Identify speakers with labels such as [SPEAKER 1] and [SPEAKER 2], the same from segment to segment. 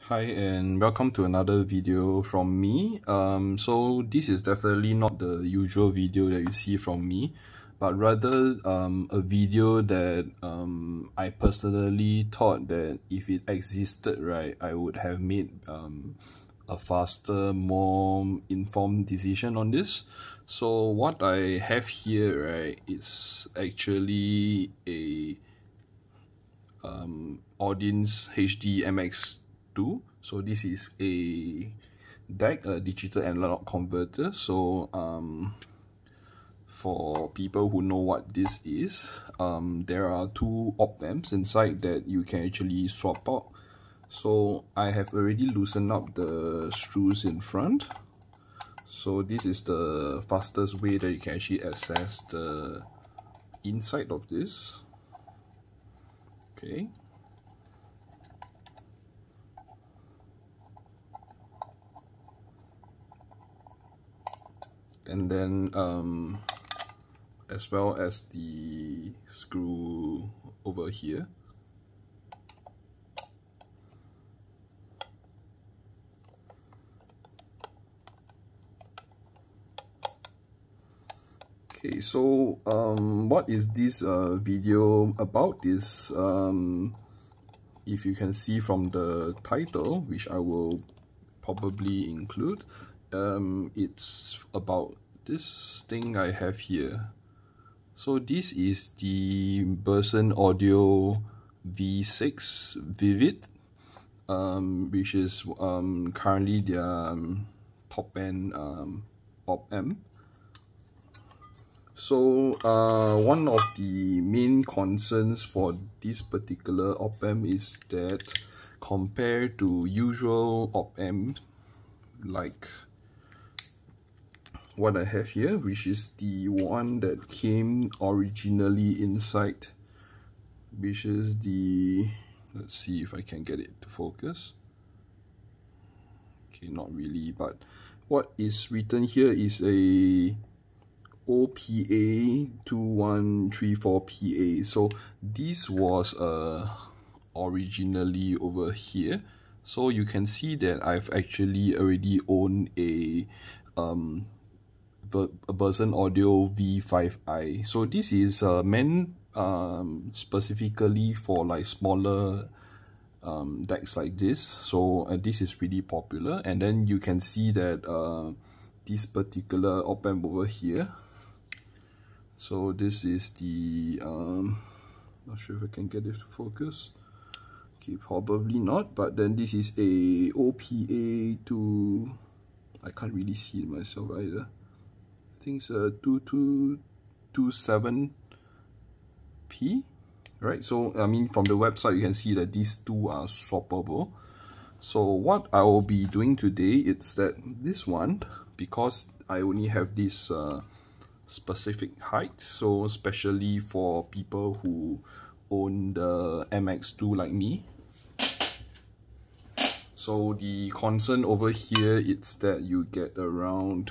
[SPEAKER 1] Hi and welcome to another video from me. So this is definitely not the usual video that you see from me, but rather a video that I personally thought that if it existed, right, I would have made a faster, more informed decision on this. So what I have here, right, is actually a Audience HD MX2. So this is a DAC, a digital analog converter. So for people who know what this is, there are two op amps inside that you can actually swap out. So I have already loosened up the screws in front. So this is the fastest way that you can actually access the inside of this. Okay. And then as well as the screw over here. Okay, so what is this video about is, if you can see from the title, which I will probably include, it's about this thing I have here. So this is the Burson Audio V6 Vivid, which is currently their top end op amp. So one of the main concerns for this particular op amp is that compared to usual op amp like what I have here, which is the one that came originally inside, which is the, let's see if I can get it to focus. Okay, not really, but what is written here is a OPA 2134PA. So this was originally over here. So you can see that I've actually already owned a Burson Audio V5i. So this is meant specifically for like smaller decks like this. So this is really popular. And then you can see that this particular op amp over here. So this is the not sure if I can get it to focus. Okay, probably not, but then this is a OPA to, I can't really see it myself either. I think it's a 2227P, right? So I mean, from the website you can see that these two are swappable. So what I will be doing today is that this one, because I only have this specific height, so especially for people who own the MX2 like me. So the concern over here is that you get around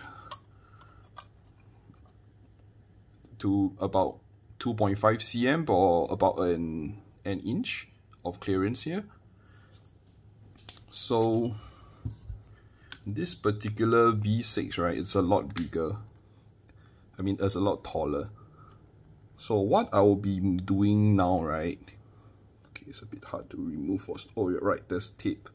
[SPEAKER 1] to about 2.5 cm or about an inch of clearance here. So this particular V6, right, it's a lot bigger. I mean, it's a lot taller. So what I will be doing now, right? Okay, it's a bit hard to remove. Oh, you're right, there's tape.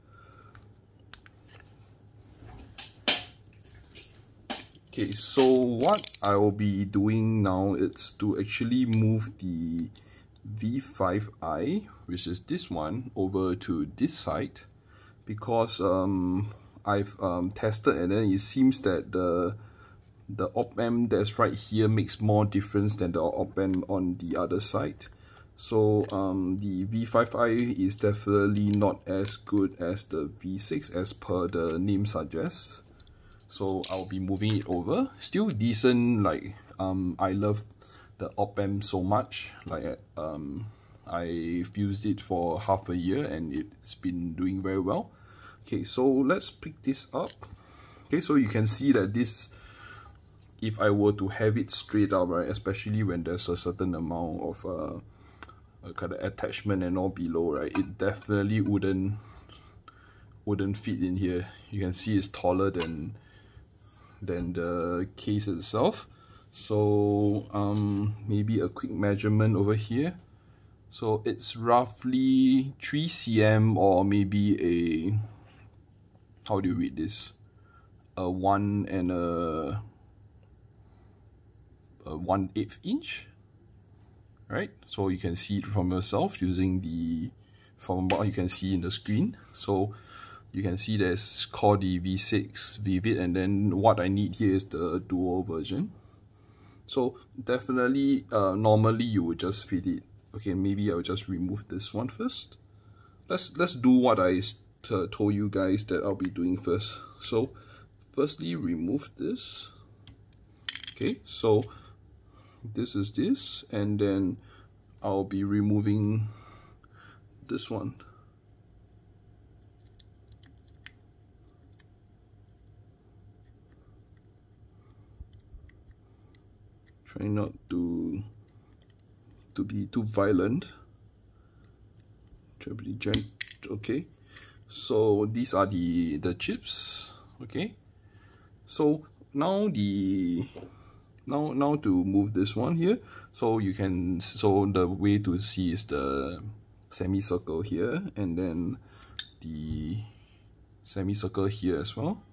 [SPEAKER 1] Okay, so what I will be doing now is to actually move the V5i, which is this one, over to this side, because I've tested and then it seems that the op amp that's right here makes more difference than the op amp on the other side. So the V5i is definitely not as good as the V6 as per the name suggests. So I'll be moving it over. Still decent, like I love the op amp so much. Like I've used it for half a year and it's been doing very well. Okay, so let's pick this up. Okay, so you can see that this, if I were to have it straight up, right, especially when there's a certain amount of kind of attachment and all below, right, it definitely wouldn't wouldn't fit in here. You can see it's taller than the case itself. So maybe a quick measurement over here. So it's roughly 3 cm, or maybe a, how do you read this? A 1 and a 1/8 inch, right? So you can see it from yourself using from what you can see in the screen. So you can see there's called the V6 Vivid, and then what I need here is the dual version. So definitely, normally you would just fit it. Okay, maybe I'll just remove this one first. Let's do what I told you guys that I'll be doing first. So firstly, remove this. Okay, so this is this, and then I'll be removing this one. Try not to be too violent. Try to be gentle. Okay, so these are the chips. Okay, so now now to move this one here, so you can, so the way to see is the semicircle here, and then the semicircle here as well.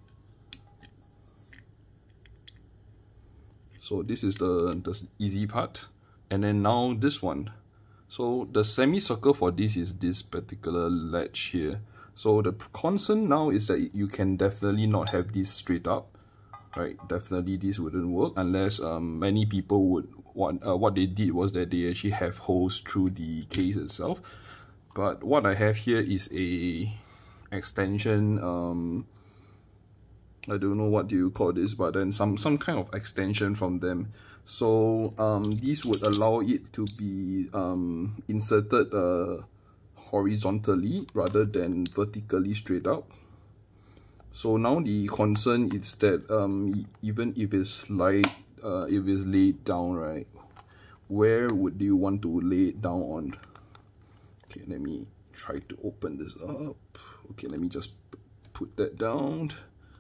[SPEAKER 1] So this is the easy part, and then now this one. So the semicircle for this is this particular ledge here. So the concern now is that you can definitely not have this straight up, right? Definitely this wouldn't work unless many people would want, what they did was that they actually have holes through the case itself. But what I have here is a extension, I don't know what do you call this, but then some kind of extension from them. So these would allow it to be inserted horizontally rather than vertically straight up. So now the concern is that even if it's laid down, right, where would you want to lay it down on? Okay, let me try to open this up. Okay, let me just put that down.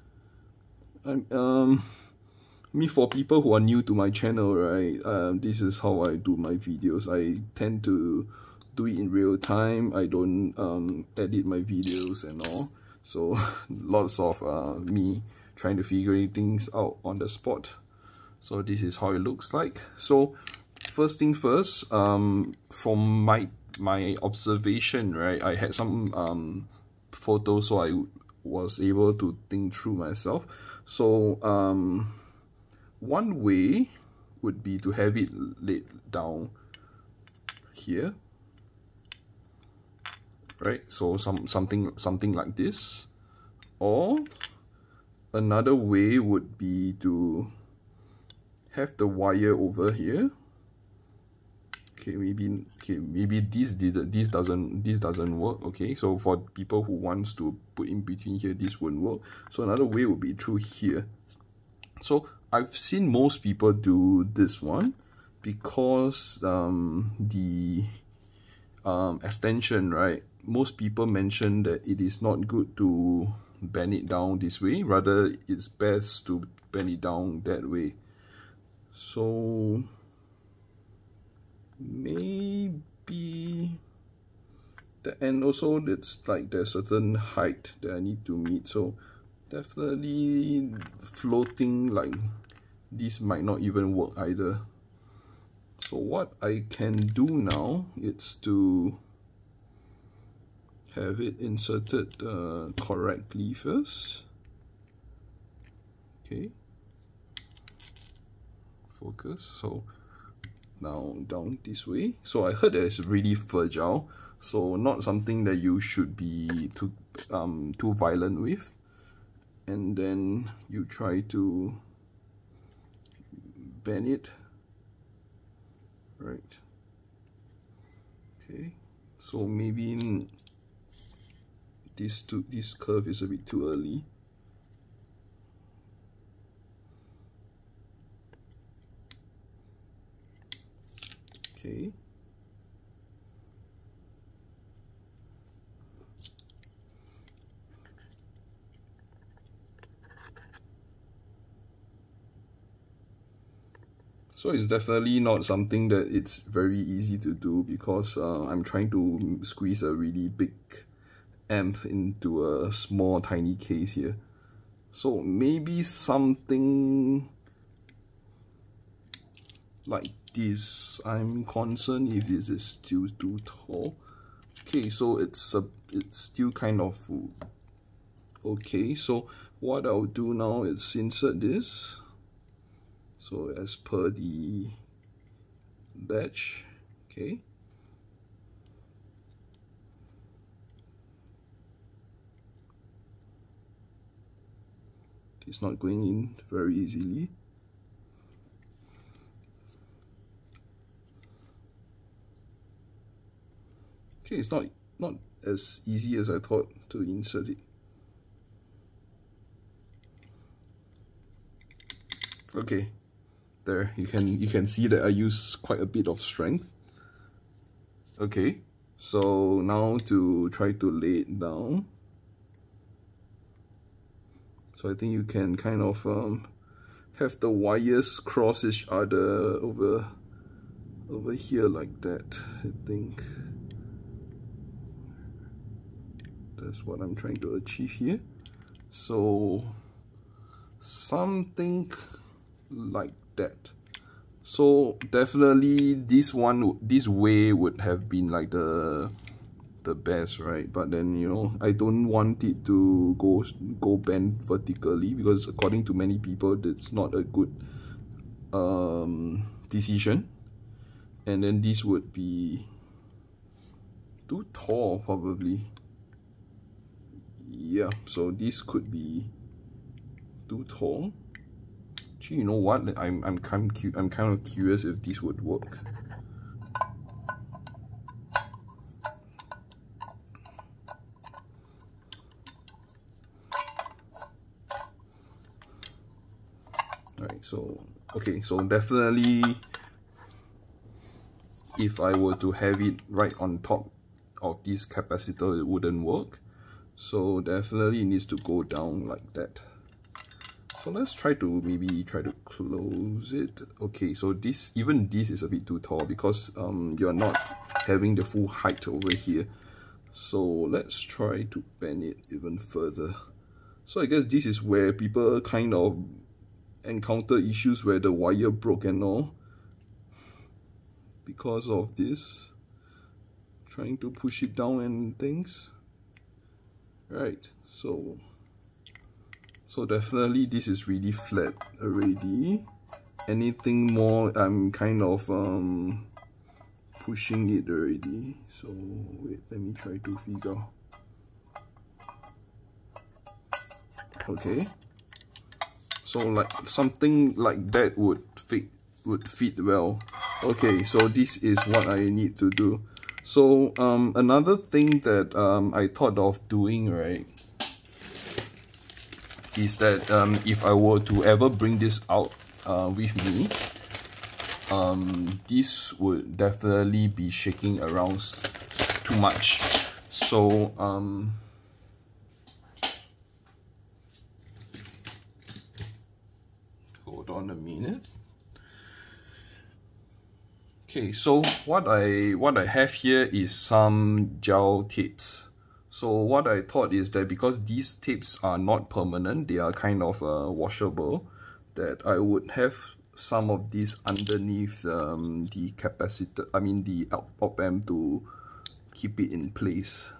[SPEAKER 1] For people who are new to my channel, right, this is how I do my videos. I tend to do it in real time. I don't edit my videos and all. So lots of me trying to figure things out on the spot. So this is how it looks like. So first thing first, from my observation, right, I had some photos, so I was able to think through myself. So one way would be to have it laid down here, right? So something like this. Or another way would be to have the wire over here. Okay, maybe this doesn't work. Okay, so for people who wants to put in between here, this wouldn't work. So another way would be through here. So I've seen most people do this one because the extension, right? Most people mention that it is not good to bend it down this way. Rather, it's best to bend it down that way. So maybe and also it's like there's certain height that I need to meet, so definitely floating like this might not even work either. So what I can do now is to have it inserted correctly first. Okay, focus. So now down this way. So I heard that it's really fragile, so not something that you should be too violent with. And then you try to bend it, right? Okay, so maybe this curve is a bit too early. Okay. So it's definitely not something that it's very easy to do, because I'm trying to squeeze a really big amp into a small tiny case here. So maybe something like this. I'm concerned if this is still too tall. Okay, so it's still kind of okay. So what I'll do now is insert this. So as per the batch, okay. It's not going in very easily. Okay, it's not as easy as I thought to insert it. Okay, there you can see that I use quite a bit of strength. Okay, so now to try to lay it down. So I think you can kind of have the wires cross each other over here like that. I think that's what I'm trying to achieve here. So something like that. So definitely this way would have been like the best, right? But then, you know, I don't want it to go bend vertically, because according to many people that's not a good decision. And then this would be too tall probably. Yeah, so this could be too tall. Actually, you know what? I'm kind of curious if this would work. Alright, so okay, so definitely if I were to have it right on top of this capacitor, it wouldn't work. So definitely it needs to go down like that. So let's try to close it. Okay, so even this is a bit too tall, because you're not having the full height over here. So let's try to bend it even further. So I guess this is where people kind of encounter issues where the wire broke and all, because of this, trying to push it down and things. Right, so definitely this is really flat already. Anything more, I'm kind of pushing it already. So wait, let me try to figure. Okay, so like something like that would fit well. Okay, so this is what I need to do. So another thing that I thought of doing, right, is that if I were to ever bring this out with me, this would definitely be shaking around too much. So hold on a minute. Okay, so what I have here is some gel tapes. So what I thought is that because these tapes are not permanent, they are kind of washable, that I would have some of these underneath the capacitor, I mean the op amp, to keep it in place.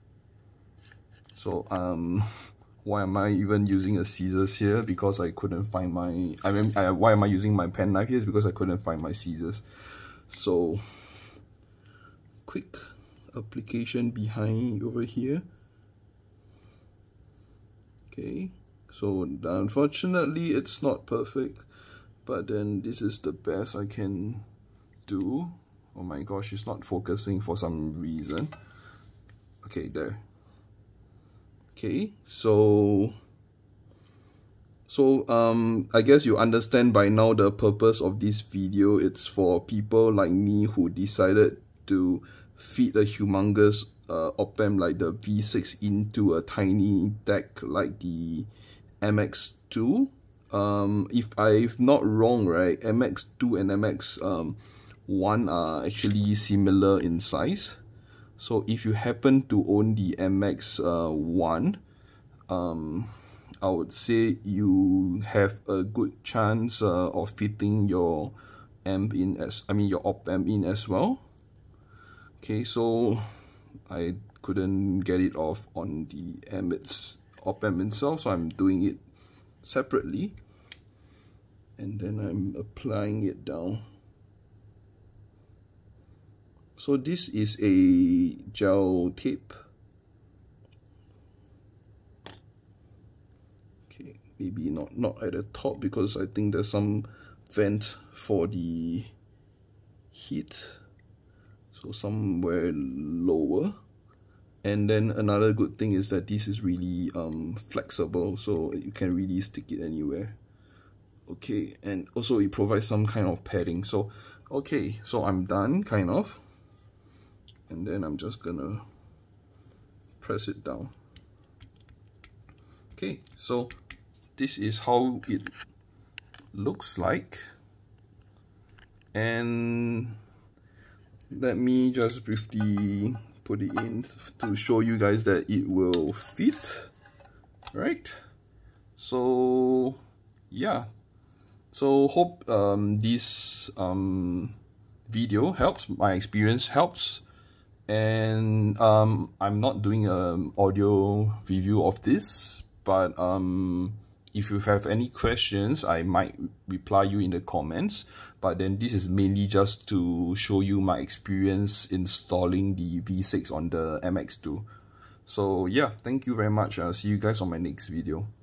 [SPEAKER 1] So why am I even using a scissors here? Because I couldn't find my, why am I using my pen knife here? Is because I couldn't find my scissors. So quick application behind over here. Okay, so unfortunately it's not perfect, but then this is the best I can do. Oh my gosh, it's not focusing for some reason. Okay, there. Okay, so I guess you understand by now the purpose of this video. It's for people like me who decided to feed a humongous op amp like the V6 into a tiny deck like the MX2 if I'm not wrong, right, MX2 and MX1 are actually similar in size. So if you happen to own the MX1, I would say you have a good chance of fitting your amp in your op amp in as well. Okay, so I couldn't get it off on the op amp itself, so I'm doing it separately, and then I'm applying it down. So this is a gel tape. Okay, maybe not at the top, because I think there's some vent for the heat, so somewhere lower. And then another good thing is that this is really flexible, so you can really stick it anywhere. Okay, and also it provides some kind of padding. So okay, so I'm done kind of, and then I'm just gonna press it down. Okay, so this is how it looks like, and let me just briefly put it in to show you guys that it will fit, right? So yeah, so hope this video helps, my experience helps, and I'm not doing an audio review of this, but if you have any questions, I might reply you in the comments. But then this is mainly just to show you my experience installing the V6 on the MX2. So yeah, thank you very much. I'll see you guys on my next video.